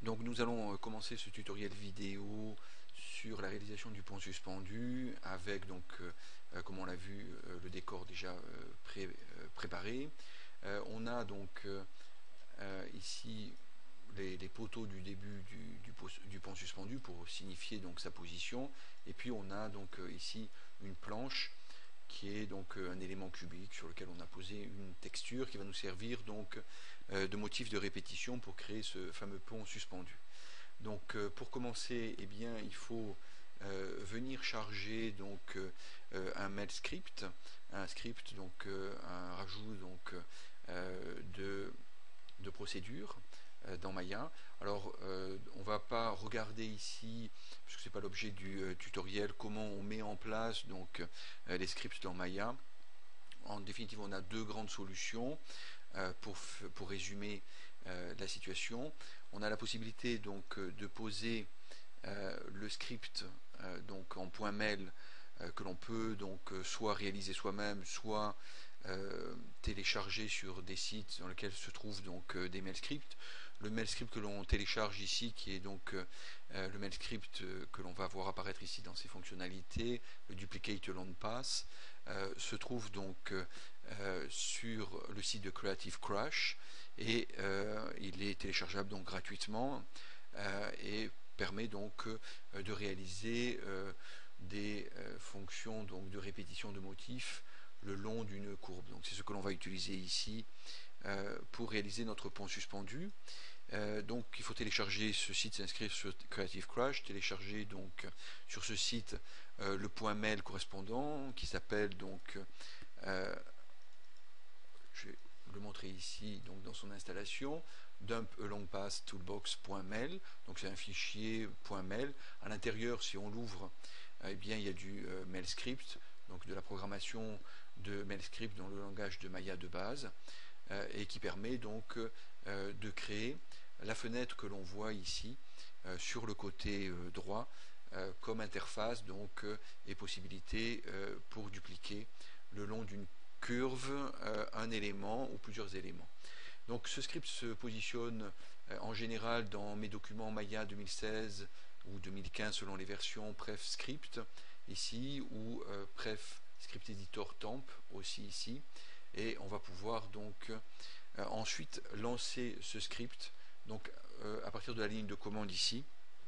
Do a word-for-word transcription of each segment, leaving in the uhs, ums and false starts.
Donc nous allons euh, commencer ce tutoriel vidéo sur la réalisation du pont suspendu avec donc euh, euh, comme on l'a vu euh, le décor déjà euh, pré, euh, préparé. Euh, on a donc euh, euh, ici les, les poteaux du début du, du, du pont suspendu pour signifier donc sa position, et puis on a donc euh, ici une planche qui est donc un élément cubique sur lequel on a posé une texture qui va nous servir donc euh, de motif de répétition pour créer ce fameux pont suspendu. Donc euh, pour commencer, eh bien, il faut euh, venir charger donc euh, un mail script, un script donc euh, un rajout donc euh, de de procédure euh, dans Maya. Alors euh, on ne va pas regarder ici, parce que ce n'est pas l'objet du euh, tutoriel, comment on met en place donc euh, les scripts dans Maya. En définitive, on a deux grandes solutions euh, pour, pour résumer euh, la situation. On a la possibilité donc de poser euh, le script euh, donc en point mail euh, que l'on peut donc soit réaliser soi-même, soit euh, télécharger sur des sites dans lesquels se trouvent donc euh, des mail scripts. Le mail script que l'on télécharge ici, qui est donc euh, le mail script euh, que l'on va voir apparaître ici dans ses fonctionnalités, le duplicate long pass, euh, se trouve donc euh, sur le site de Creative Crash, et euh, il est téléchargeable donc gratuitement euh, et permet donc euh, de réaliser euh, des euh, fonctions donc de répétition de motifs le long d'une courbe. Donc c'est ce que l'on va utiliser ici euh, pour réaliser notre pont suspendu. Euh, donc il faut télécharger ce site, s'inscrire sur Creative Crash, télécharger donc sur ce site euh, le point mail correspondant qui s'appelle donc euh, je vais le montrer ici donc dans son installation, dump a long pass toolbox.mail. Donc c'est un fichier .mail. À l'intérieur, si on l'ouvre, eh bien il y a du euh, mail script, donc de la programmation de mail script dans le langage de Maya de base, euh, et qui permet donc euh, de créer la fenêtre que l'on voit ici euh, sur le côté euh, droit euh, comme interface donc euh, et possibilité euh, pour dupliquer le long d'une curve euh, un élément ou plusieurs éléments. Donc ce script se positionne euh, en général dans mes documents Maya deux mille seize ou deux mille quinze selon les versions Pref Script ici, ou euh, Pref Script Editor Temp aussi ici, et on va pouvoir donc euh, ensuite lancer ce script donc euh, à partir de la ligne de commande ici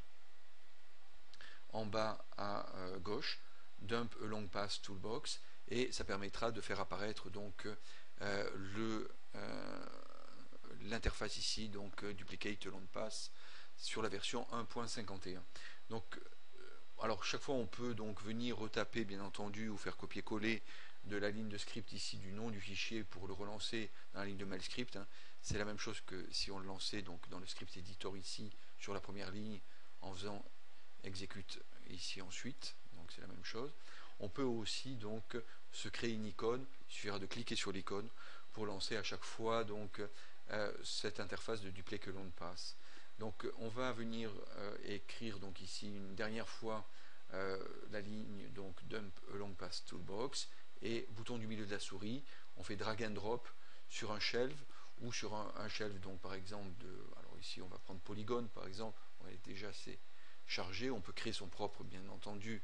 en bas à euh, gauche, dump a long pass toolbox, et ça permettra de faire apparaître donc euh, le euh, l'interface ici, donc euh, duplicate long pass sur la version un point cinquante et un. Donc euh, alors chaque fois on peut donc venir retaper bien entendu ou faire copier-coller de la ligne de script ici du nom du fichier pour le relancer dans la ligne de mail script, hein. C'est la même chose que si on le lançait donc dans le script editor ici sur la première ligne en faisant exécute ici ensuite, donc c'est la même chose. On peut aussi donc se créer une icône, il suffira de cliquer sur l'icône pour lancer à chaque fois donc euh, cette interface de duplicate long pass. Donc on va venir euh, écrire donc ici une dernière fois euh, la ligne donc dump a long pass toolbox, et bouton du milieu de la souris, on fait drag and drop sur un shelf ou sur un, un shelf donc par exemple de, alors ici on va prendre Polygon par exemple, on est déjà assez chargé, on peut créer son propre bien entendu.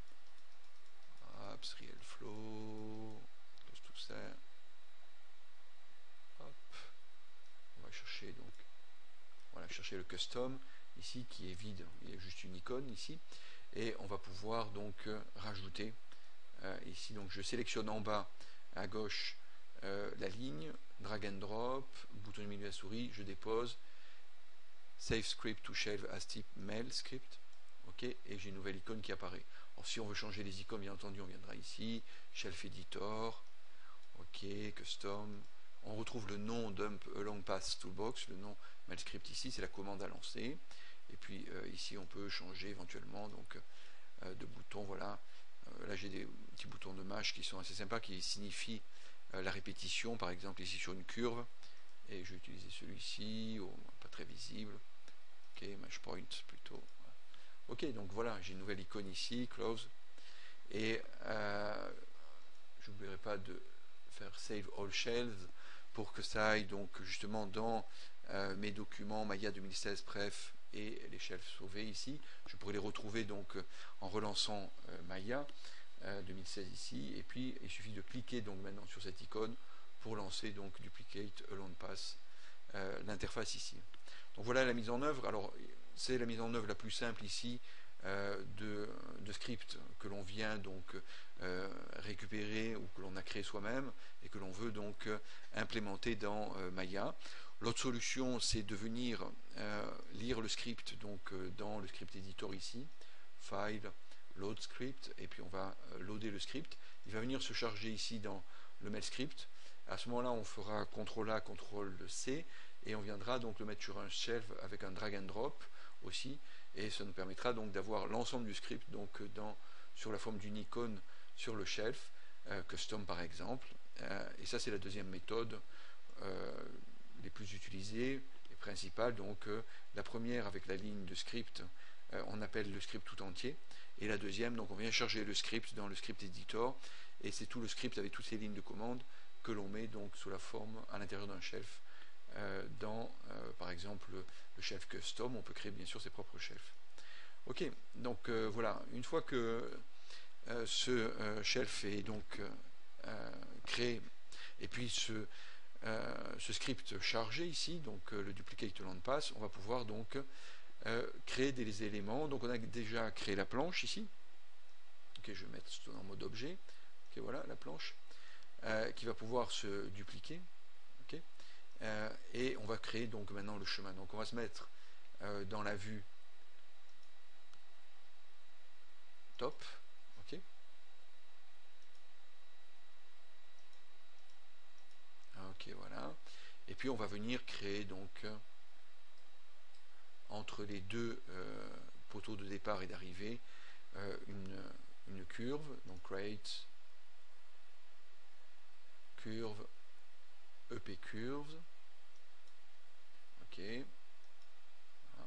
Hop, Real Flow, tout ça. Hop, on va chercher donc, voilà, chercher le custom ici qui est vide, il y a juste une icône ici, et on va pouvoir donc euh, rajouter euh, ici, donc je sélectionne en bas à gauche euh, la ligne, drag and drop, bouton du milieu de la souris, je dépose, save script to shelf as type mail script. Ok, et j'ai une nouvelle icône qui apparaît. Alors si on veut changer les icônes, bien entendu, on viendra ici, Shelf Editor, ok, Custom. On retrouve le nom Dump a long pass toolbox, le nom MailScript ici, c'est la commande à lancer. Et puis euh, ici, on peut changer éventuellement donc euh, de boutons. Voilà, euh, là j'ai des petits boutons de mâche qui sont assez sympas, qui signifient euh, la répétition. Par exemple, ici sur une curve, et je vais utiliser celui-ci, oh, pas très visible. Ok, Mash Point plutôt. Ok, donc voilà, j'ai une nouvelle icône ici, close, et euh, je n'oublierai pas de faire save all shelves pour que ça aille donc justement dans euh, mes documents Maya deux mille seize Pref et les shelves sauvés ici. Je pourrais les retrouver donc en relançant euh, Maya euh, deux mille seize ici, et puis il suffit de cliquer donc maintenant sur cette icône pour lancer donc Duplicate Alone Pass, euh, l'interface ici. Donc voilà la mise en œuvre. Alors c'est la mise en œuvre la plus simple ici euh, de, de script que l'on vient donc euh, récupérer ou que l'on a créé soi-même et que l'on veut donc euh, implémenter dans euh, Maya. L'autre solution, c'est de venir euh, lire le script donc euh, dans le script editor ici, File, Load Script, et puis on va euh, loader le script. Il va venir se charger ici dans le mail script. À ce moment-là, on fera contrôle A, contrôle C, et on viendra donc le mettre sur un shelf avec un drag and drop aussi, et ça nous permettra donc d'avoir l'ensemble du script donc dans, sur la forme d'une icône sur le shelf, euh, custom par exemple, euh, et ça c'est la deuxième méthode euh, les plus utilisées et principales. Donc euh, la première avec la ligne de script, euh, on appelle le script tout entier, et la deuxième, donc on vient charger le script dans le script editor, et c'est tout le script avec toutes ces lignes de commande que l'on met donc sous la forme à l'intérieur d'un shelf. Euh, dans euh, par exemple le, le shelf custom, on peut créer bien sûr ses propres shelves. Ok, donc euh, voilà, une fois que euh, ce euh, shelf est donc euh, créé, et puis ce, euh, ce script chargé ici, donc euh, le duplicate land pass, on va pouvoir donc euh, créer des éléments. Donc on a déjà créé la planche ici. Ok, je vais mettre en mode objet. Ok, voilà la planche euh, qui va pouvoir se dupliquer. Ok. Euh, et on va créer donc maintenant le chemin. Donc on va se mettre euh, dans la vue top, ok. Ok, voilà. Et puis on va venir créer donc entre les deux euh, poteaux de départ et d'arrivée euh, une, une curve. Donc create curve E P curves. Ok. Voilà.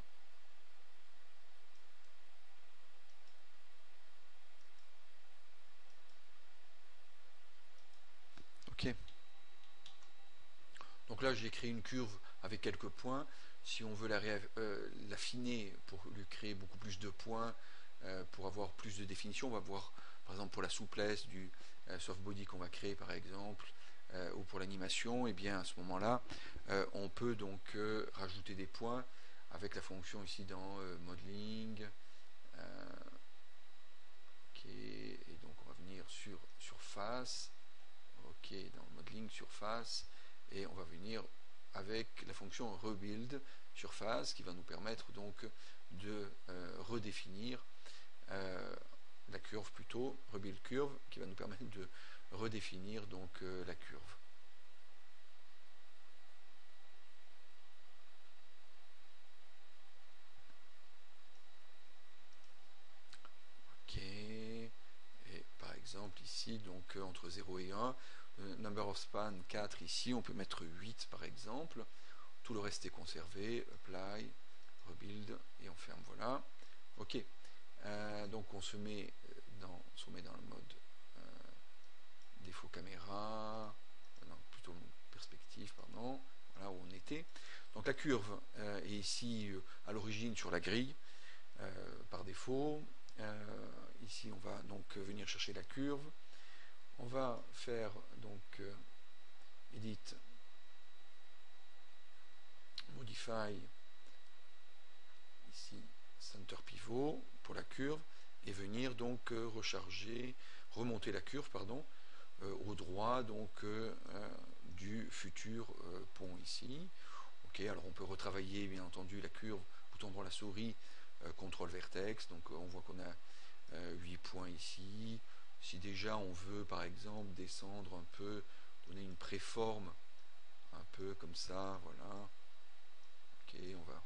Ok. Donc là, j'ai créé une curve avec quelques points. Si on veut euh, l'affiner pour lui créer beaucoup plus de points, euh, pour avoir plus de définition, on va voir, par exemple, pour la souplesse du euh, soft body qu'on va créer, par exemple, euh, ou pour l'animation, et bien à ce moment-là, euh, on peut donc euh, rajouter des points avec la fonction ici dans euh, modeling. Euh, ok, et donc on va venir sur surface. Ok, dans modeling surface, et on va venir avec la fonction rebuild surface qui va nous permettre donc de euh, redéfinir euh, la curve, plutôt rebuild curve, qui va nous permettre de redéfinir donc euh, la curve. Ok, et par exemple ici donc euh, entre zéro et un, euh, number of span quatre ici, on peut mettre huit par exemple. Tout le reste est conservé, apply, rebuild, et on ferme, voilà. Ok, euh, donc on se met dans, on se met dans le mode euh, défaut caméra, non, plutôt perspective, pardon, voilà où on était. Donc la curve euh, est ici euh, à l'origine sur la grille, euh, par défaut. Euh, ici on va donc venir chercher la curve. On va faire donc euh, edit modify ici center pivot pour la curve, et venir donc euh, recharger, remonter la curve pardon, euh, au droit donc euh, du futur euh, pont ici. Ok, alors on peut retravailler bien entendu la curve, bouton droit la souris, euh, contrôle vertex, donc euh, on voit qu'on a euh, huit points ici. Si déjà on veut par exemple descendre un peu, donner une préforme un peu comme ça, voilà. Ok, on va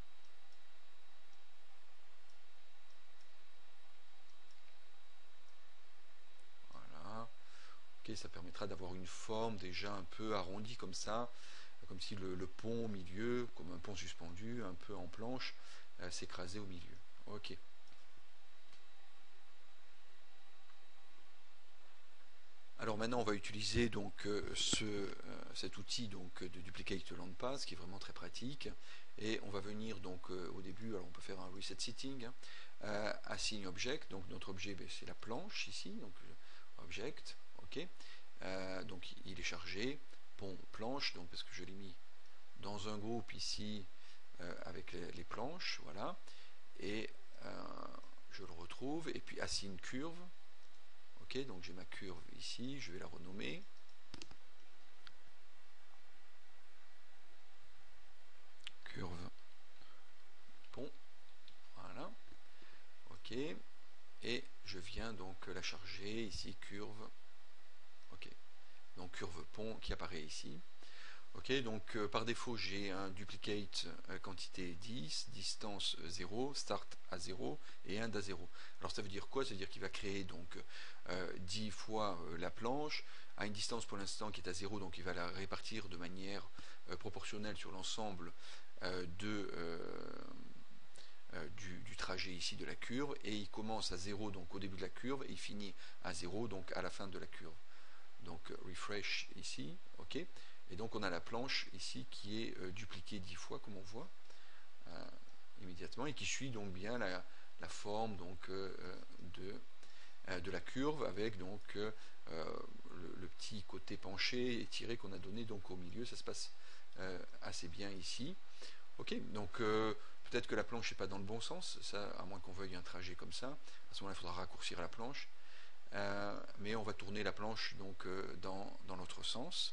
okay, ça permettra d'avoir une forme déjà un peu arrondie comme ça, comme si le, le pont au milieu, comme un pont suspendu, un peu en planche, euh, s'écrasait au milieu. Ok. Alors maintenant, on va utiliser donc euh, ce, euh, cet outil donc de duplicate land path qui est vraiment très pratique. Et on va venir donc euh, au début, alors on peut faire un reset setting, hein, euh, assign object. Donc notre objet, ben, c'est la planche ici, donc object, ok. Euh, donc il est chargé, pont planche, donc parce que je l'ai mis dans un groupe ici euh, avec les, les planches, voilà. Et euh, je le retrouve et puis assign curve. Ok, donc j'ai ma curve ici, je vais la renommer. Curve pont, voilà. Ok, et je viens donc la charger ici, curve. Ok, donc curve pont qui apparaît ici. Ok, donc euh, par défaut j'ai un duplicate euh, quantité dix, distance zéro, start à zéro et end à zéro. Alors ça veut dire quoi? Ça veut dire qu'il va créer donc euh, dix fois euh, la planche à une distance pour l'instant qui est à zéro, donc il va la répartir de manière euh, proportionnelle sur l'ensemble euh, de, euh, euh, du, du trajet ici de la curve, et il commence à zéro donc au début de la curve et il finit à zéro donc à la fin de la curve. Donc refresh ici, ok. Et donc on a la planche ici qui est euh, dupliquée dix fois comme on voit euh, immédiatement et qui suit donc bien la, la forme donc euh, de, euh, de la curve avec donc euh, le, le petit côté penché et tiré qu'on a donné donc au milieu. Ça se passe euh, assez bien ici. Ok, donc euh, peut-être que la planche n'est pas dans le bon sens, ça, à moins qu'on veuille un trajet comme ça. À ce moment-là, il faudra raccourcir la planche. Euh, mais on va tourner la planche donc euh, dans, dans l'autre sens.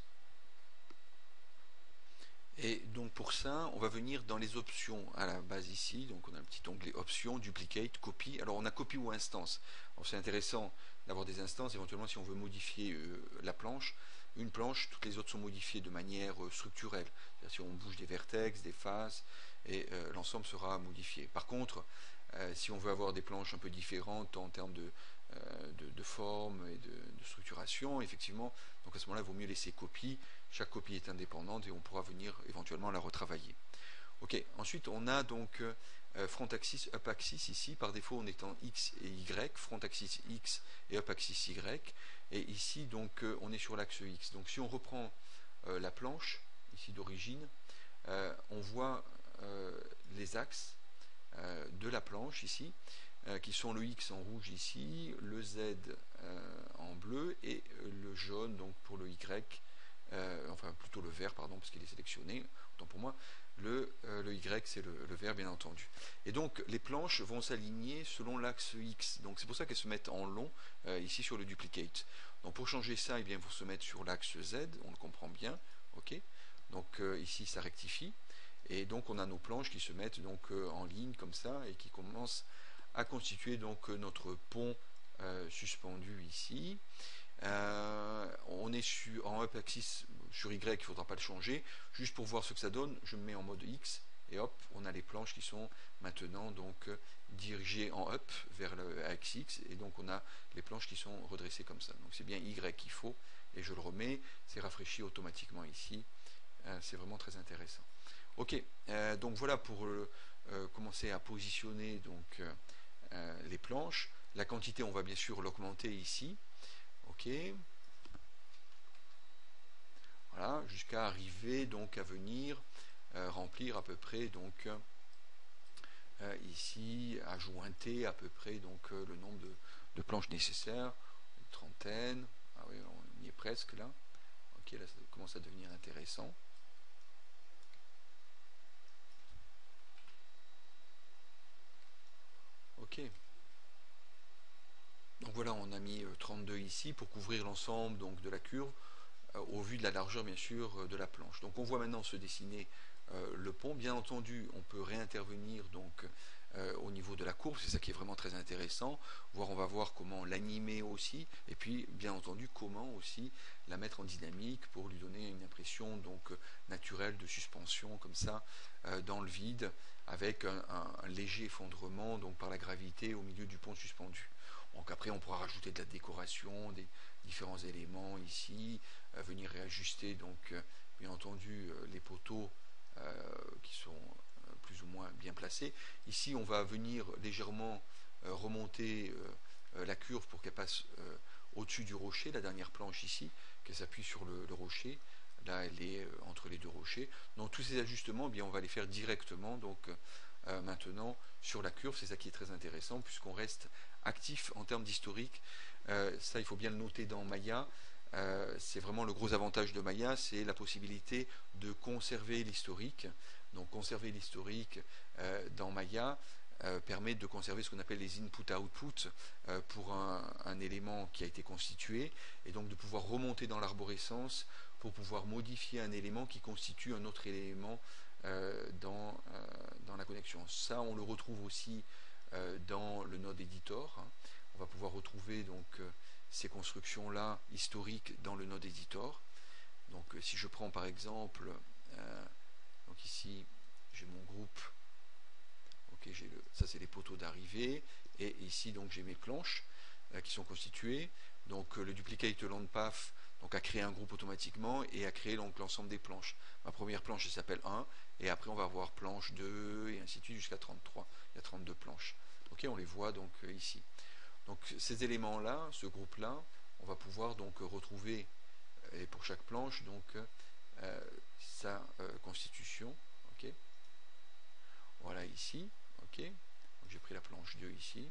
Et donc pour ça, on va venir dans les options à la base ici. Donc on a un petit onglet options, duplicate, copie. Alors on a copie ou instance. C'est intéressant d'avoir des instances, éventuellement si on veut modifier euh, la planche. Une planche, toutes les autres sont modifiées de manière euh, structurelle. C'est-à-dire si on bouge des vertex, des faces, et euh, l'ensemble sera modifié. Par contre, euh, si on veut avoir des planches un peu différentes en termes de, euh, de, de forme et de, de structuration, effectivement, donc à ce moment-là, il vaut mieux laisser copie. Chaque copie est indépendante et on pourra venir éventuellement la retravailler. Ok, ensuite on a donc euh, front axis, up axis ici, par défaut on est en X et Y, front axis X et up axis Y, et ici donc euh, on est sur l'axe X. Donc si on reprend euh, la planche, ici d'origine, euh, on voit euh, les axes euh, de la planche ici, euh, qui sont le X en rouge ici, le Z euh, en bleu et le jaune donc pour le Y, euh, enfin plutôt le vert pardon parce qu'il est sélectionné, autant pour moi, le, euh, le Y c'est le, le vert bien entendu. Et donc les planches vont s'aligner selon l'axe X, donc c'est pour ça qu'elles se mettent en long euh, ici sur le duplicate. Donc pour changer ça, eh bien, il faut se mettre sur l'axe Z, on le comprend bien, ok. Donc euh, ici ça rectifie, et donc on a nos planches qui se mettent donc euh, en ligne comme ça et qui commencent à constituer donc notre pont euh, suspendu ici. Euh, on est sur, en up axis sur Y, il ne faudra pas le changer. Juste pour voir ce que ça donne, je me mets en mode X et hop, on a les planches qui sont maintenant donc dirigées en up vers l'axe X, et donc on a les planches qui sont redressées comme ça. Donc c'est bien Y qu'il faut, et je le remets, c'est rafraîchi automatiquement ici. Euh, c'est vraiment très intéressant. Ok, euh, donc voilà pour euh, commencer à positionner donc euh, les planches. La quantité, on va bien sûr l'augmenter ici. Ok. Voilà, jusqu'à arriver donc à venir euh, remplir à peu près donc euh, ici, à jointer à peu près donc euh, le nombre de, de planches nécessaires. Une trentaine. Ah oui, on y est presque là. Ok, là ça commence à devenir intéressant. Ok. Donc voilà, on a mis trente-deux ici pour couvrir l'ensemble donc de la curve, euh, au vu de la largeur bien sûr de la planche. Donc on voit maintenant se dessiner euh, le pont. Bien entendu, on peut réintervenir donc euh, au niveau de la courbe, c'est ça qui est vraiment très intéressant. Voir, on va voir comment l'animer aussi, et puis bien entendu comment aussi la mettre en dynamique pour lui donner une impression donc naturelle de suspension comme ça euh, dans le vide, avec un, un, un léger effondrement donc par la gravité au milieu du pont suspendu. Donc après on pourra rajouter de la décoration, des différents éléments ici, euh, venir réajuster donc euh, bien entendu euh, les poteaux euh, qui sont euh, plus ou moins bien placés. Ici on va venir légèrement euh, remonter euh, la curve pour qu'elle passe euh, au-dessus du rocher, la dernière planche ici, qu'elle s'appuie sur le, le rocher. Là, elle est euh, entre les deux rochers. Donc tous ces ajustements, eh bien, on va les faire directement donc, euh, maintenant sur la curve. C'est ça qui est très intéressant, puisqu'on reste actif en termes d'historique. Euh, ça, il faut bien le noter dans Maya. Euh, c'est vraiment le gros avantage de Maya, c'est la possibilité de conserver l'historique. Donc conserver l'historique euh, dans Maya euh, permet de conserver ce qu'on appelle les input-output euh, pour un, un élément qui a été constitué, et donc de pouvoir remonter dans l'arborescence pour pouvoir modifier un élément qui constitue un autre élément euh, dans, euh, dans la connexion. Ça, on le retrouve aussi euh, dans le node editor. Hein. On va pouvoir retrouver donc euh, ces constructions-là historiques dans le node editor. Donc euh, si je prends par exemple, euh, donc ici j'ai mon groupe, ok, j'ai le, ça c'est les poteaux d'arrivée, et ici donc j'ai mes planches euh, qui sont constituées. Donc euh, le duplicate land path donc a créé un groupe automatiquement et a créé donc l'ensemble des planches. Ma première planche elle s'appelle un, et après on va avoir planche deux et ainsi de suite jusqu'à trente-trois. Il y a trente-deux planches. Ok, on les voit donc euh, ici. Donc ces éléments-là, ce groupe-là, on va pouvoir donc retrouver, et pour chaque planche, donc euh, sa euh, constitution. Ok. Voilà ici. Ok. Donc j'ai pris la planche deux ici.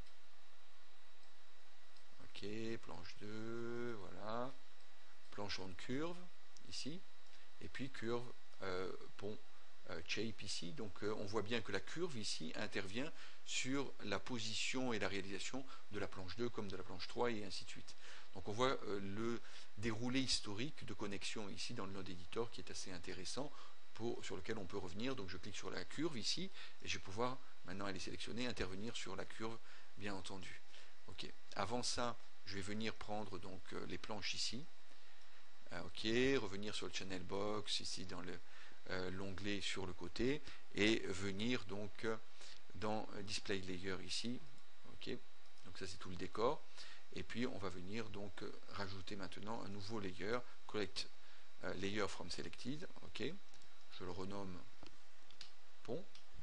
Ok, planche deux, voilà. Planche en curve ici. Et puis curve euh, pont euh, shape ici. Donc euh, on voit bien que la curve ici intervient sur la position et la réalisation de la planche deux comme de la planche trois et ainsi de suite. Donc on voit euh, le déroulé historique de connexion ici dans le node editor qui est assez intéressant, pour, sur lequel on peut revenir. Donc je clique sur la curve ici et je vais pouvoir, maintenant elle est sélectionnée, intervenir sur la curve bien entendu. Ok. Avant ça, je vais venir prendre donc euh, les planches ici. Ah, ok, revenir sur le channel box ici dans le euh, l'onglet sur le côté et venir donc euh, dans euh, display layer ici. Ok, donc ça c'est tout le décor. Et puis on va venir donc euh, rajouter maintenant un nouveau layer, collect euh, layer from selected. Ok, je le renomme pont.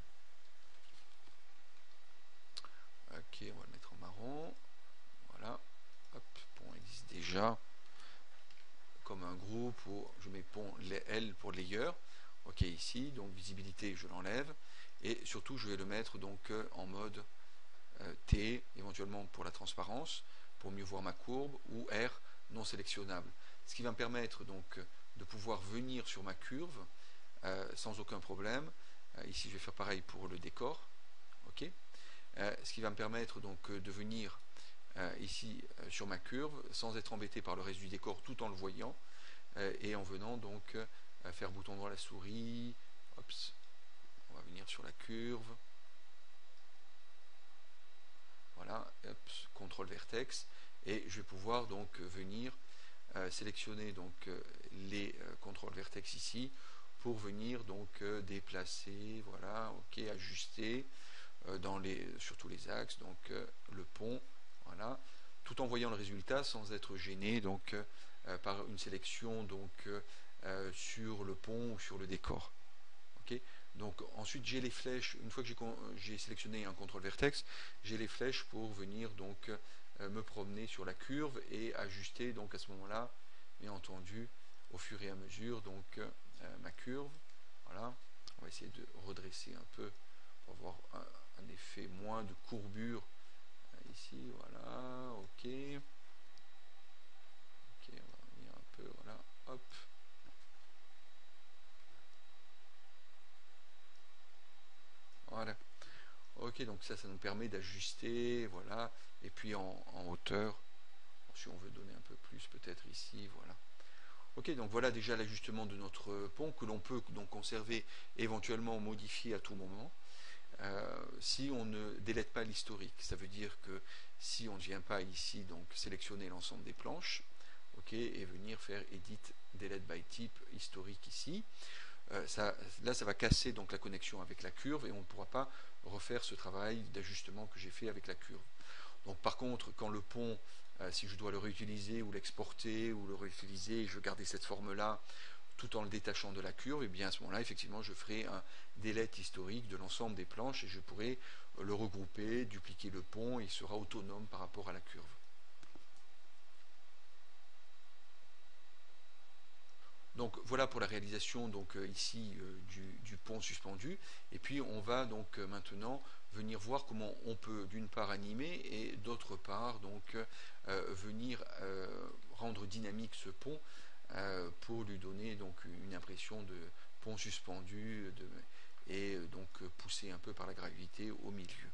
Ok, on va le mettre en marron. Voilà, hop, pont existe déjà comme un groupe où je mets pont L pour layer. Ok, ici, donc visibilité, je l'enlève. Et surtout, je vais le mettre donc en mode euh, T, éventuellement pour la transparence, pour mieux voir ma courbe, ou R, non sélectionnable. Ce qui va me permettre donc de pouvoir venir sur ma curve euh, sans aucun problème. Euh, ici, je vais faire pareil pour le décor. Ok. Euh, ce qui va me permettre donc de venir euh, ici euh, sur ma curve sans être embêté par le reste du décor tout en le voyant euh, et en venant donc euh, faire bouton droit à la souris. Ops, on va venir sur la curve. Voilà, hop, contrôle vertex, et je vais pouvoir donc venir euh, sélectionner donc euh, les euh, contrôles vertex ici pour venir donc euh, déplacer, voilà, ok, ajuster euh, dans les, sur tous les axes, donc euh, le pont, voilà, tout en voyant le résultat sans être gêné donc euh, par une sélection donc euh, sur le pont ou sur le décor. Okay. Donc ensuite j'ai les flèches, une fois que j'ai sélectionné un contrôle vertex, j'ai les flèches pour venir donc euh, me promener sur la curve et ajuster donc à ce moment-là, bien entendu, au fur et à mesure donc euh, ma curve. Voilà, on va essayer de redresser un peu pour avoir un, un effet moins de courbure euh, ici. Voilà, ok. Ok, on va venir un peu, voilà, hop. Voilà. Ok, donc ça, ça nous permet d'ajuster, voilà, et puis en, en hauteur, si on veut donner un peu plus, peut-être ici, voilà. Ok, donc voilà déjà l'ajustement de notre pont que l'on peut donc conserver, éventuellement modifier à tout moment. Euh, si on ne délète pas l'historique, ça veut dire que si on ne vient pas ici donc sélectionner l'ensemble des planches, ok, et venir faire edit delete by type historique ici, euh, ça, là ça va casser donc la connexion avec la curve et on ne pourra pas refaire ce travail d'ajustement que j'ai fait avec la curve. Donc par contre, quand le pont, euh, si je dois le réutiliser ou l'exporter ou le réutiliser, et je veux garder cette forme-là tout en le détachant de la curve, et bien à ce moment-là, effectivement, je ferai un delete historique de l'ensemble des planches et je pourrai le regrouper, dupliquer le pont, et il sera autonome par rapport à la curve. donc voilà pour la réalisation donc euh, ici euh, du, du pont suspendu. Et puis on va donc euh, maintenant venir voir comment on peut d'une part animer et d'autre part donc euh, venir euh, rendre dynamique ce pont euh, pour lui donner donc une impression de pont suspendu de, et donc poussé un peu par la gravité au milieu.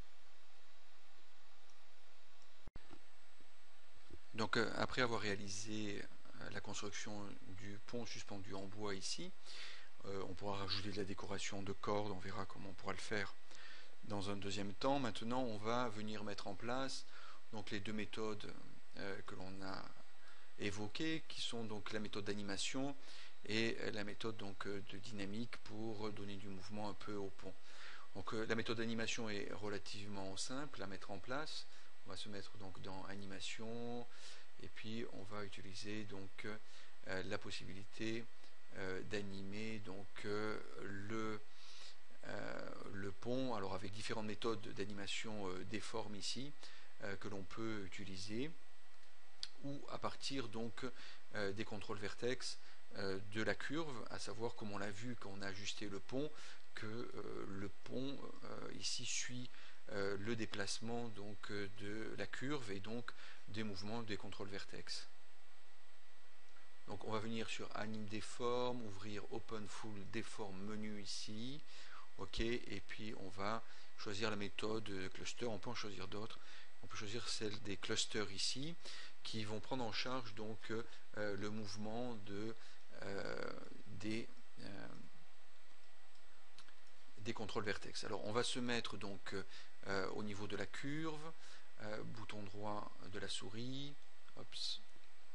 Donc euh, après avoir réalisé euh, la construction du pont suspendu en bois ici, euh, on pourra rajouter de la décoration de cordes, on verra comment on pourra le faire dans un deuxième temps. Maintenant on va venir mettre en place donc les deux méthodes euh, que l'on a évoquées, qui sont donc la méthode d'animation et la méthode donc de dynamique pour donner du mouvement un peu au pont. Donc euh, la méthode d'animation est relativement simple à mettre en place. On va se mettre donc dans animation et puis on va utiliser donc euh, la possibilité euh, d'animer donc euh, le, euh, le pont, alors avec différentes méthodes d'animation euh, des formes ici euh, que l'on peut utiliser, ou à partir donc euh, des contrôles vertex euh, de la curve, à savoir comme on l'a vu quand on a ajusté le pont, que euh, le pont euh, ici suit euh, le déplacement donc euh, de la curve et donc des mouvements des contrôles vertex. Donc on va venir sur anime des formes, ouvrir open full deform menu ici, ok, et puis on va choisir la méthode cluster. On peut en choisir d'autres, on peut choisir celle des clusters ici qui vont prendre en charge donc euh, le mouvement de euh, des euh, des contrôles vertex. Alors on va se mettre donc euh, au niveau de la curve, euh, bouton droit de la souris, Ops.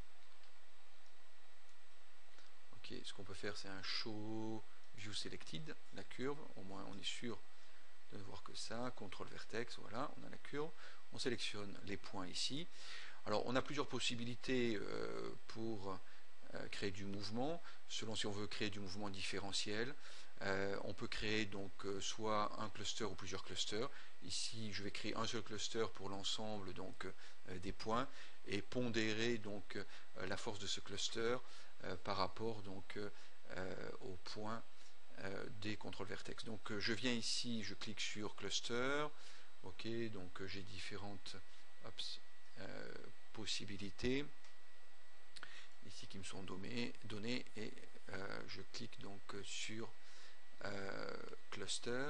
Ok, ce qu'on peut faire c'est un show view selected, la curve, au moins on est sûr de ne voir que ça, contrôle vertex, voilà, on a la curve, on sélectionne les points ici. Alors on a plusieurs possibilités euh, pour euh, créer du mouvement, selon si on veut créer du mouvement différentiel. Euh, on peut créer donc euh, soit un cluster ou plusieurs clusters. Ici je vais créer un seul cluster pour l'ensemble donc euh, des points et pondérer donc euh, la force de ce cluster euh, par rapport donc euh, au point euh, des contrôles vertex. Donc euh, je viens ici, je clique sur cluster, ok, donc euh, j'ai différentes ops, euh, possibilités ici qui me sont données, données et euh, je clique donc sur euh, cluster.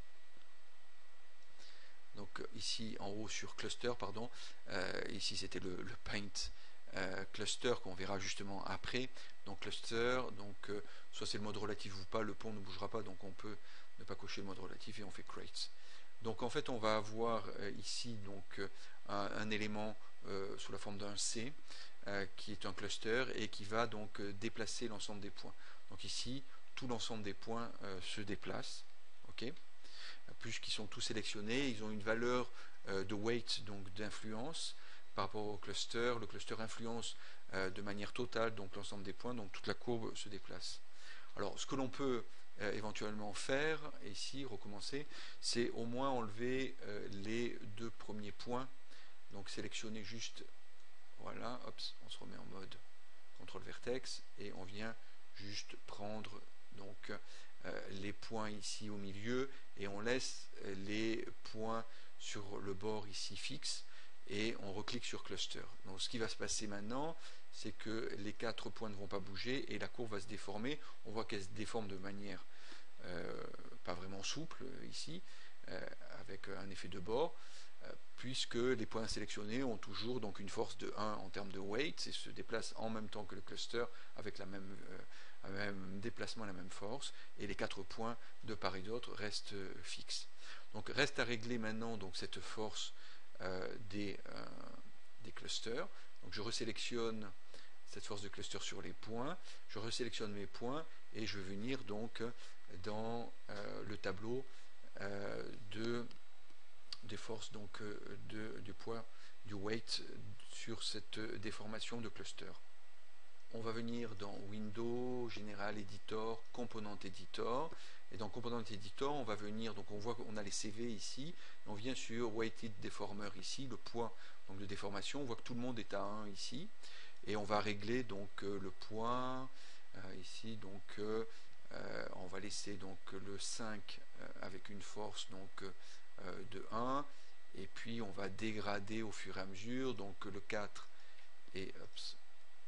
Donc ici en haut sur cluster, pardon, euh, ici c'était le, le paint euh, cluster qu'on verra justement après. Donc cluster, donc euh, soit c'est le mode relatif ou pas, le pont ne bougera pas, donc on peut ne pas cocher le mode relatif et on fait create. Donc en fait on va avoir euh, ici donc un, un élément euh, sous la forme d'un C euh, qui est un cluster et qui va donc euh, déplacer l'ensemble des points. Donc ici tout l'ensemble des points euh, se déplace, ok, puisqu'ils sont tous sélectionnés, ils ont une valeur euh, de weight, donc d'influence par rapport au cluster. Le cluster influence euh, de manière totale donc l'ensemble des points, donc toute la courbe se déplace. Alors ce que l'on peut euh, éventuellement faire, ici recommencer, c'est au moins enlever euh, les deux premiers points, donc sélectionner juste, voilà, hop, on se remet en mode contrôle vertex et on vient juste prendre donc euh, les points ici au milieu et on laisse les points sur le bord ici fixe et on reclique sur cluster. Donc ce qui va se passer maintenant, c'est que les quatre points ne vont pas bouger et la courbe va se déformer. On voit qu'elle se déforme de manière euh, pas vraiment souple ici, euh, avec un effet de bord, euh, puisque les points sélectionnés ont toujours donc une force de un en termes de weight et se déplacent en même temps que le cluster avec la même, euh, le même déplacement, la même force, et les quatre points de part et d'autre restent euh, fixes. Donc reste à régler maintenant donc cette force euh, des, euh, des clusters. Donc je resélectionne cette force de cluster sur les points, je resélectionne mes points et je vais venir donc dans euh, le tableau euh, de, des forces donc de, du poids, du weight sur cette déformation de cluster. On va venir dans Windows, General Editor, Component Editor. Et dans Component Editor, on va venir, donc on voit qu'on a les C V ici, et on vient sur Weighted Deformer ici, le poids donc de déformation. On voit que tout le monde est à un ici. Et on va régler donc euh, le poids, euh, ici donc euh, euh, on va laisser donc le cinq euh, avec une force donc euh, de un, et puis on va dégrader au fur et à mesure, donc le quatre, et ups,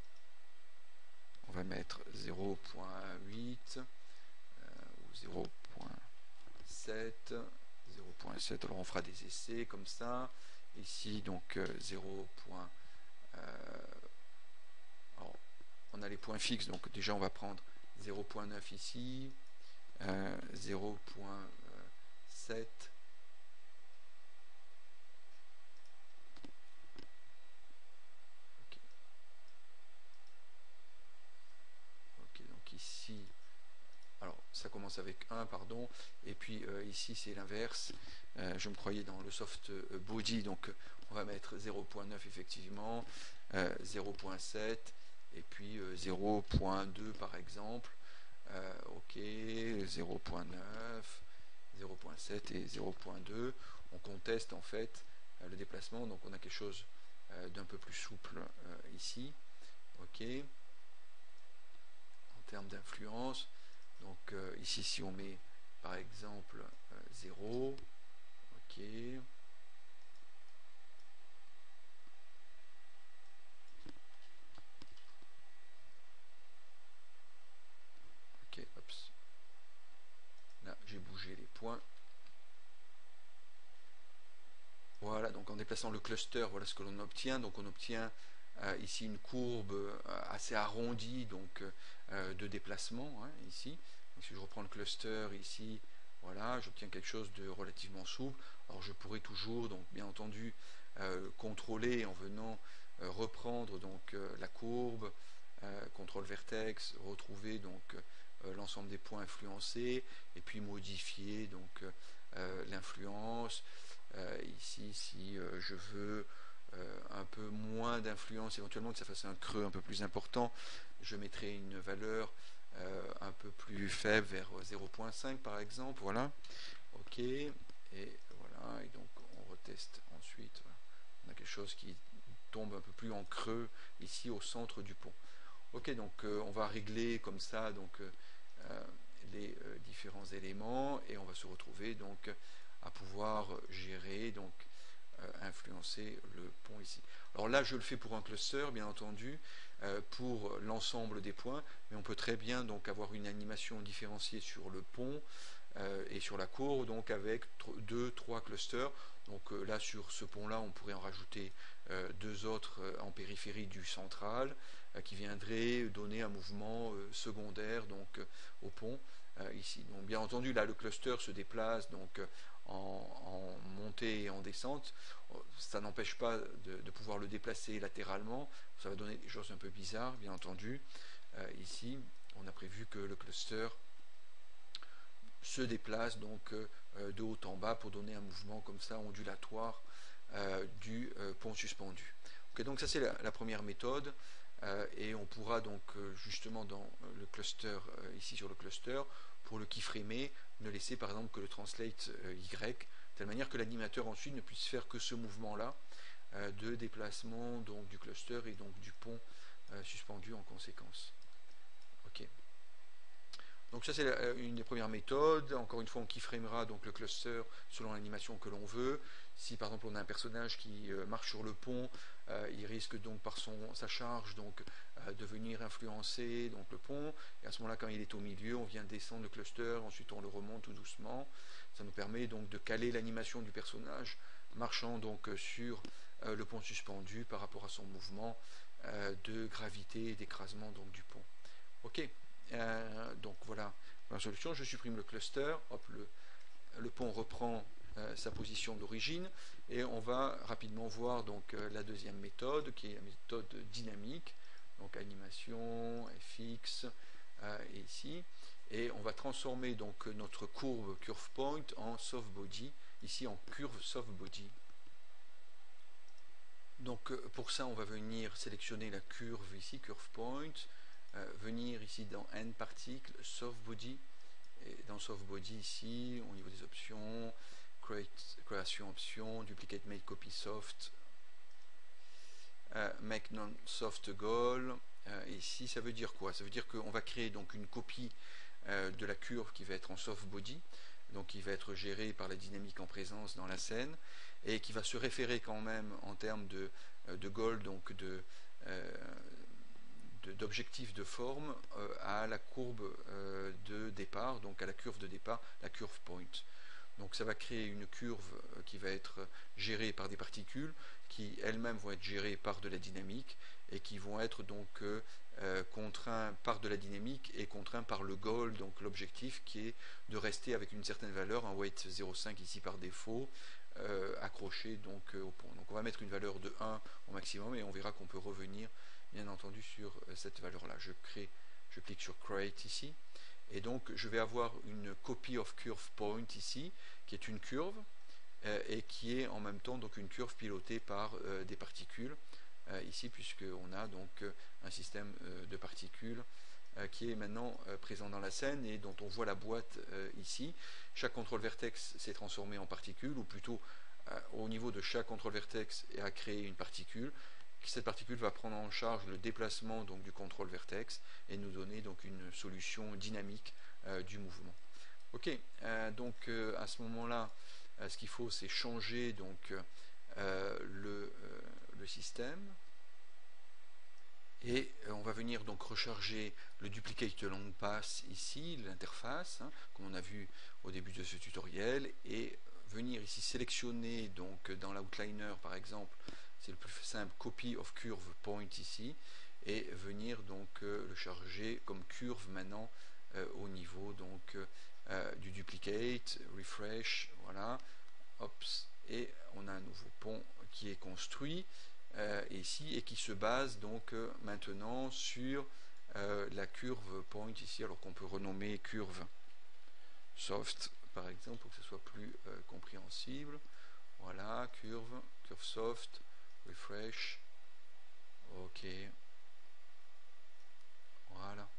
on va mettre zéro virgule huit euh, ou zéro virgule sept, zéro virgule sept, alors on fera des essais comme ça, ici donc euh, zéro. Euh, alors, on a les points fixes, donc déjà on va prendre zéro virgule neuf ici, euh, zéro virgule sept, ok, ok, donc ici, alors ça commence avec un, pardon, et puis euh, ici c'est l'inverse, euh, je me croyais dans le soft body, donc on va mettre zéro virgule neuf effectivement, euh, zéro virgule sept, et puis euh, zéro virgule deux par exemple, euh, ok, zéro virgule neuf, zéro virgule sept et zéro virgule deux, on conteste en fait euh, le déplacement, donc on a quelque chose euh, d'un peu plus souple euh, ici, ok, en termes d'influence. Donc euh, ici si on met par exemple euh, zéro, ok, ok, hops, là j'ai bougé les points, voilà, donc en déplaçant le cluster, voilà ce que l'on obtient, donc on obtient euh, ici une courbe euh, assez arrondie donc euh, de déplacement, hein, ici, donc si je reprends le cluster ici, voilà, j'obtiens quelque chose de relativement souple. Alors je pourrais toujours, donc bien entendu, euh, contrôler en venant euh, reprendre donc euh, la courbe, euh, contrôle vertex, retrouver donc euh, l'ensemble des points influencés, et puis modifier donc euh, l'influence. Euh, ici, si euh, je veux euh, un peu moins d'influence, éventuellement que ça fasse un creux un peu plus important, je mettrai une valeur euh, un peu plus faible, vers zéro virgule cinq par exemple, voilà, ok, et voilà, et donc on reteste ensuite, voilà. On a quelque chose qui tombe un peu plus en creux ici au centre du pont. Ok, donc euh, on va régler comme ça donc euh, les euh, différents éléments, et on va se retrouver donc à pouvoir gérer, donc euh, influencer le pont ici. Alors là je le fais pour un cluster bien entendu, euh, pour l'ensemble des points, mais on peut très bien donc avoir une animation différenciée sur le pont euh, et sur la courbe, donc avec deux, trois clusters. Donc euh, là sur ce pont là on pourrait en rajouter euh, deux autres euh, en périphérie du central, euh, qui viendraient donner un mouvement euh, secondaire donc euh, au pont euh, ici. Donc bien entendu là le cluster se déplace donc en, en montée et en descente, ça n'empêche pas de, de pouvoir le déplacer latéralement, ça va donner des choses un peu bizarres bien entendu. Euh, ici on a prévu que le cluster se déplace donc euh, de haut en bas pour donner un mouvement comme ça ondulatoire euh, du euh, pont suspendu. Okay, donc ça c'est la, la première méthode, euh, et on pourra donc euh, justement dans le cluster, euh, ici sur le cluster, pour le keyframer, ne laisser par exemple que le translate euh, Y, de telle manière que l'animateur ensuite ne puisse faire que ce mouvement là euh, de déplacement donc du cluster et donc du pont euh, suspendu en conséquence. Ok. Donc ça c'est une des premières méthodes. Encore une fois on keyframera donc le cluster selon l'animation que l'on veut. Si par exemple on a un personnage qui euh, marche sur le pont, euh, il risque donc par son, sa charge donc euh, de venir influencer donc le pont, et à ce moment là quand il est au milieu on vient descendre le cluster, ensuite on le remonte tout doucement. Ça nous permet donc de caler l'animation du personnage marchant donc sur euh, le pont suspendu par rapport à son mouvement euh, de gravité et d'écrasement donc du pont. Ok. Euh, donc voilà la solution, je supprime le cluster, hop, le, le pont reprend euh, sa position d'origine, et on va rapidement voir donc euh, la deuxième méthode qui est la méthode dynamique, donc animation, F X, euh, et ici, et on va transformer donc notre courbe curve point en soft body, ici en curve soft body. Donc pour ça on va venir sélectionner la curve ici, curve point, euh, venir ici dans End Particle, Soft Body, et dans Soft Body ici, au niveau des options, create, création option, Duplicate Make Copy Soft, euh, Make Non-Soft Goal, Euh, ici, ça veut dire quoi? Ça veut dire qu'on va créer donc une copie euh, de la curve qui va être en soft body, donc qui va être gérée par la dynamique en présence dans la scène, et qui va se référer quand même en termes de, de goal, donc de... Euh, d'objectif de forme euh, à la courbe euh, de départ, donc à la curve de départ, la curve point. Donc ça va créer une curve euh, qui va être gérée par des particules qui elles-mêmes vont être gérées par de la dynamique et qui vont être donc euh, euh, contraints par de la dynamique et contraints par le goal, donc l'objectif qui est de rester avec une certaine valeur, un weight zéro virgule cinq ici par défaut, euh, accroché donc euh, au pont. Donc on va mettre une valeur de un au maximum et on verra qu'on peut revenir bien entendu sur cette valeur là. Je crée, je clique sur create ici et donc je vais avoir une copy of curve point ici qui est une curve euh, et qui est en même temps donc une curve pilotée par euh, des particules euh, ici puisqu'on a donc euh, un système euh, de particules euh, qui est maintenant euh, présent dans la scène et dont on voit la boîte euh, ici. Chaque contrôle vertex s'est transformé en particules ou plutôt euh, au niveau de chaque contrôle vertex a créé une particule. Cette particule va prendre en charge le déplacement donc, du contrôle vertex et nous donner donc une solution dynamique euh, du mouvement. Ok, euh, donc euh, à ce moment-là, euh, ce qu'il faut c'est changer donc euh, le, euh, le système et euh, on va venir donc recharger le duplicate long pass ici, l'interface, hein, comme on a vu au début de ce tutoriel, et venir ici sélectionner donc dans l'outliner par exemple, c'est le plus simple, copy of curve point ici, et venir donc euh, le charger comme curve maintenant euh, au niveau donc euh, du duplicate, refresh, voilà, Ops, et on a un nouveau pont qui est construit euh, ici et qui se base donc euh, maintenant sur euh, la curve point ici, alors qu'on peut renommer curve soft par exemple pour que ce soit plus euh, compréhensible. Voilà, curve, curve soft, refresh, ok, voilà.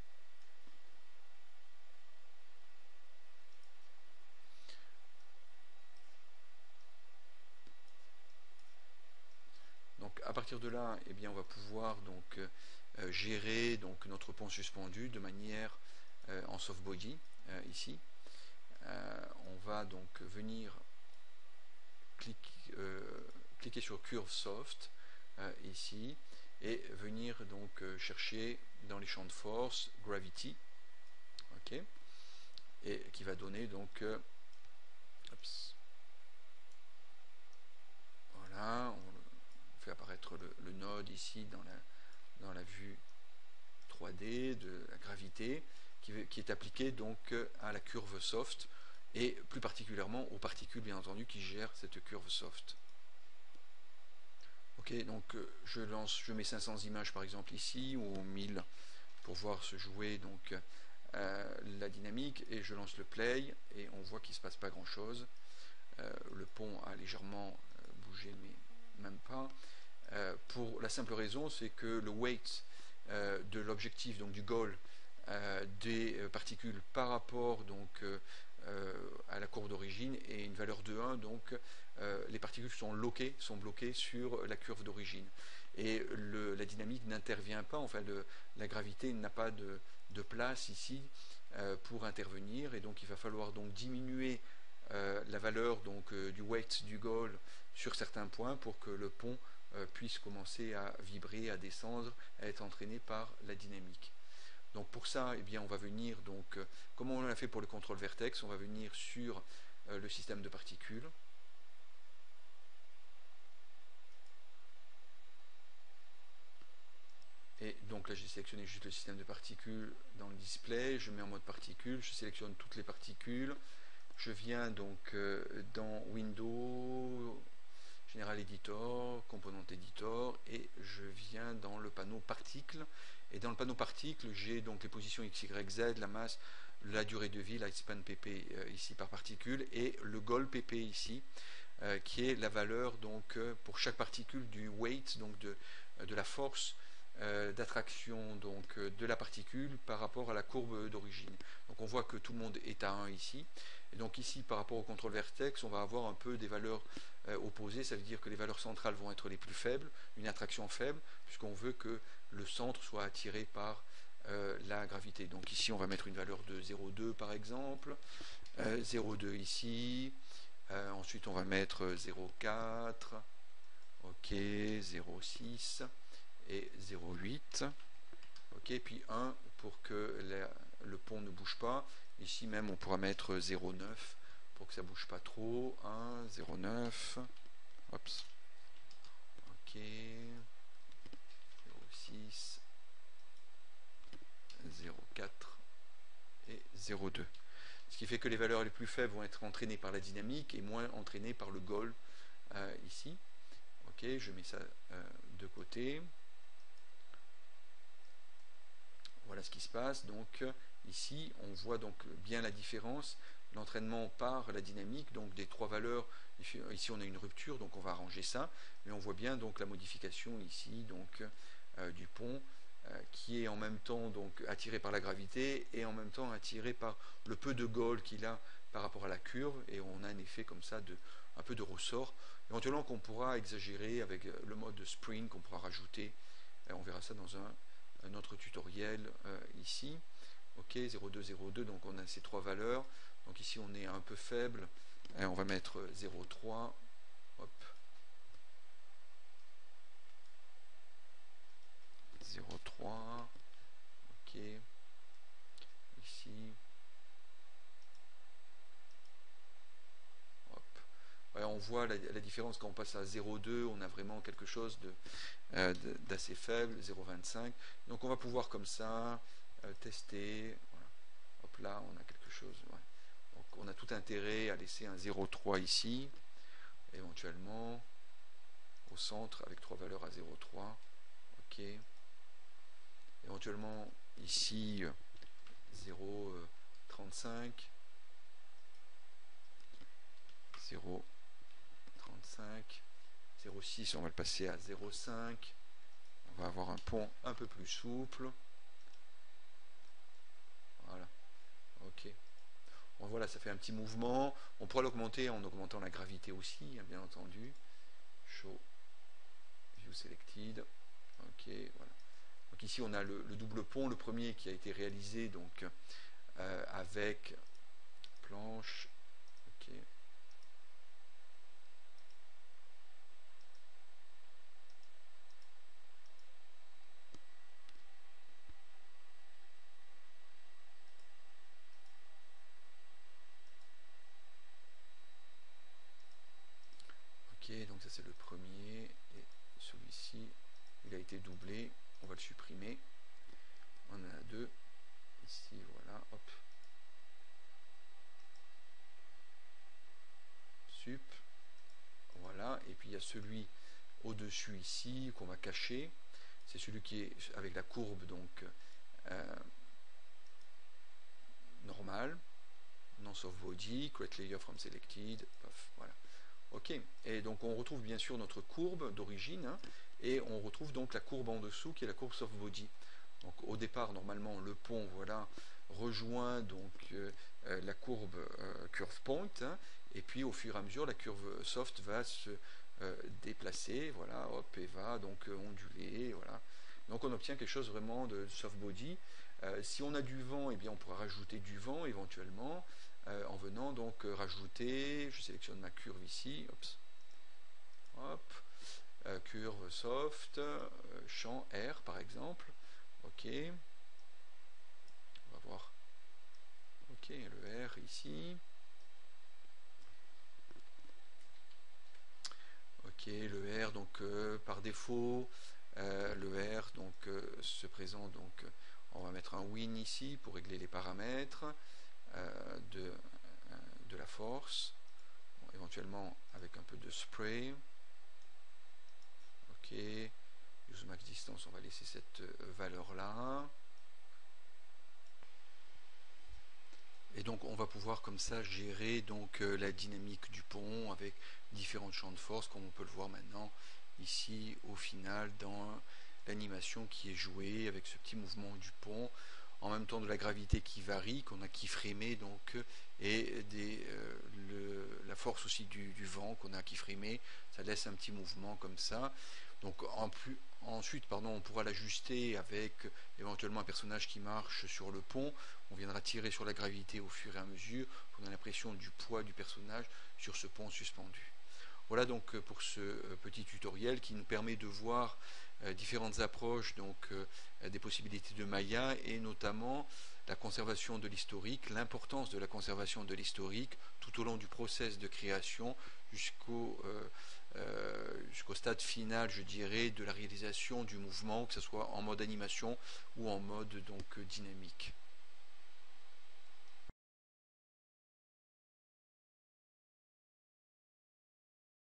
Donc à partir de là, eh bien, on va pouvoir donc euh, gérer donc notre pont suspendu de manière euh, en soft body euh, ici. Euh, on va donc venir cliquer, euh, cliquer sur curve soft euh, ici et venir donc euh, chercher dans les champs de force gravity, ok, et qui va donner donc euh, ups, voilà, on fait apparaître le, le node ici dans la, dans la vue trois D de la gravité qui, qui est appliquée donc à la curve soft et plus particulièrement aux particules bien entendu qui gèrent cette curve soft. Ok, donc je lance, je mets cinq cents images par exemple ici ou mille pour voir se jouer donc euh, la dynamique et je lance le play et on voit qu'il ne se passe pas grand chose. Euh, le pont a légèrement euh, bougé mais même pas. Euh, pour la simple raison c'est que le weight euh, de l'objectif, donc du goal euh, des particules par rapport donc euh, à la courbe d'origine est une valeur de un, donc euh, les particules sont loquées, sont bloquées sur la curve d'origine et le, la dynamique n'intervient pas, enfin le, la gravité n'a pas de, de place ici euh, pour intervenir et donc il va falloir donc diminuer euh, la valeur donc euh, du weight du goal sur certains points pour que le pont euh, puisse commencer à vibrer, à descendre, à être entraîné par la dynamique. Donc pour ça, eh bien, on va venir, donc, euh, comme on l'a fait pour le contrôle vertex, on va venir sur euh, le système de particules. Et donc là, j'ai sélectionné juste le système de particules dans le display. Je mets en mode particules, je sélectionne toutes les particules. Je viens donc euh, dans Windows, General Editor, Component Editor, et je viens dans le panneau particle. Et dans le panneau particle, j'ai donc les positions X, Y, Z, la masse, la durée de vie, lifespan P P euh, ici par particule, et le goal P P ici, euh, qui est la valeur donc euh, pour chaque particule du weight, donc de, de la force euh, d'attraction donc euh, de la particule par rapport à la courbe d'origine. Donc on voit que tout le monde est à un ici. Et donc ici, par rapport au contrôle vertex, on va avoir un peu des valeurs euh, opposées. Ça veut dire que les valeurs centrales vont être les plus faibles, une attraction faible, puisqu'on veut que le centre soit attiré par euh, la gravité. Donc ici, on va mettre une valeur de zéro virgule deux par exemple, euh, zéro virgule deux ici, euh, ensuite on va mettre zéro virgule quatre, ok, zéro virgule six et zéro virgule huit, ok, puis un pour que la, le pont ne bouge pas. Ici même, on pourra mettre zéro virgule neuf pour que ça bouge pas trop, un, zéro virgule neuf, hop, ok, zéro virgule six, zéro virgule quatre et zéro virgule deux. Ce qui fait que les valeurs les plus faibles vont être entraînées par la dynamique et moins entraînées par le goal euh, ici. Ok, je mets ça euh, de côté. Voilà ce qui se passe. Donc ici, on voit donc bien la différence. L'entraînement par la dynamique, donc des trois valeurs. Ici, on a une rupture, donc on va arranger ça. Mais on voit bien donc la modification ici, donc euh, du pont, euh, qui est en même temps donc attiré par la gravité et en même temps attiré par le peu de goal qu'il a par rapport à la curve. Et on a un effet comme ça de un peu de ressort. Éventuellement qu'on pourra exagérer avec le mode de spring qu'on pourra rajouter. Et on verra ça dans un un autre tutoriel euh, ici. Ok, zéro virgule deux, zéro virgule deux, donc on a ces trois valeurs. Donc ici on est un peu faible, et on va mettre zéro virgule trois, hop, zéro virgule trois, ok, ici, hop. Ouais, on voit la, la différence quand on passe à zéro virgule deux, on a vraiment quelque chose de euh, d'assez faible, zéro virgule vingt-cinq. Donc on va pouvoir comme ça euh, tester. Voilà. Hop là, on a quelque chose. Ouais. Donc on a tout intérêt à laisser un zéro virgule trois ici, éventuellement au centre avec trois valeurs à zéro virgule trois. Ok. Éventuellement ici zéro virgule trente-cinq, zéro virgule trente-cinq, zéro virgule six, on va le passer à zéro virgule cinq. On va avoir un pont un peu plus souple. Voilà. Ok. Bon, voilà, ça fait un petit mouvement. On pourra l'augmenter en augmentant la gravité aussi, bien entendu. Show View Selected. Ok, voilà. Donc ici on a le, le double pont, le premier qui a été réalisé donc euh, avec planche. Ok. Ok, donc ça c'est le premier, et celui-ci, il a été doublé, on va le supprimer. On en a deux, ici, voilà, hop. Sup, voilà, et puis il y a celui au-dessus ici, qu'on va cacher. C'est celui qui est avec la courbe, donc, euh, normale. Non soft body, create layer from selected, paf, voilà. Ok, et donc on retrouve bien sûr notre courbe d'origine, hein, et on retrouve donc la courbe en dessous qui est la courbe soft body. Donc au départ, normalement, le pont, voilà, rejoint donc euh, la courbe euh, curve point, hein, et puis au fur et à mesure, la curve soft va se euh, déplacer, voilà, hop, et va donc euh, onduler, voilà. Donc on obtient quelque chose vraiment de soft body. Euh, si on a du vent, eh bien on pourra rajouter du vent éventuellement, euh, en venant donc euh, rajouter, je sélectionne ma curve ici, ops, hop, euh, curve soft, euh, champ R par exemple, ok, on va voir, ok, le R ici, ok, le R donc euh, par défaut, euh, le R donc euh, se présente, donc on va mettre un win ici pour régler les paramètres euh, de, euh, de la force, bon, éventuellement avec un peu de spray. Ok, use max distance, on va laisser cette valeur là. Et donc on va pouvoir comme ça gérer donc euh, la dynamique du pont avec différents champs de force, comme on peut le voir maintenant ici au final dans l'animation qui est jouée avec ce petit mouvement du pont, en même temps de la gravité qui varie, qu'on a keyframé donc, et des, euh, le, la force aussi du, du vent qu'on a keyframé, ça laisse un petit mouvement comme ça. Donc en plus, ensuite, pardon, on pourra l'ajuster avec éventuellement un personnage qui marche sur le pont. On viendra tirer sur la gravité au fur et à mesure pour donner l'impression du poids du personnage sur ce pont suspendu. Voilà donc pour ce petit tutoriel qui nous permet de voir euh, différentes approches donc, euh, des possibilités de Maya et notamment la conservation de l'historique, l'importance de la conservation de l'historique tout au long du process de création jusqu'au euh, euh, jusqu'au stade final, je dirais, de la réalisation du mouvement, que ce soit en mode animation ou en mode donc dynamique.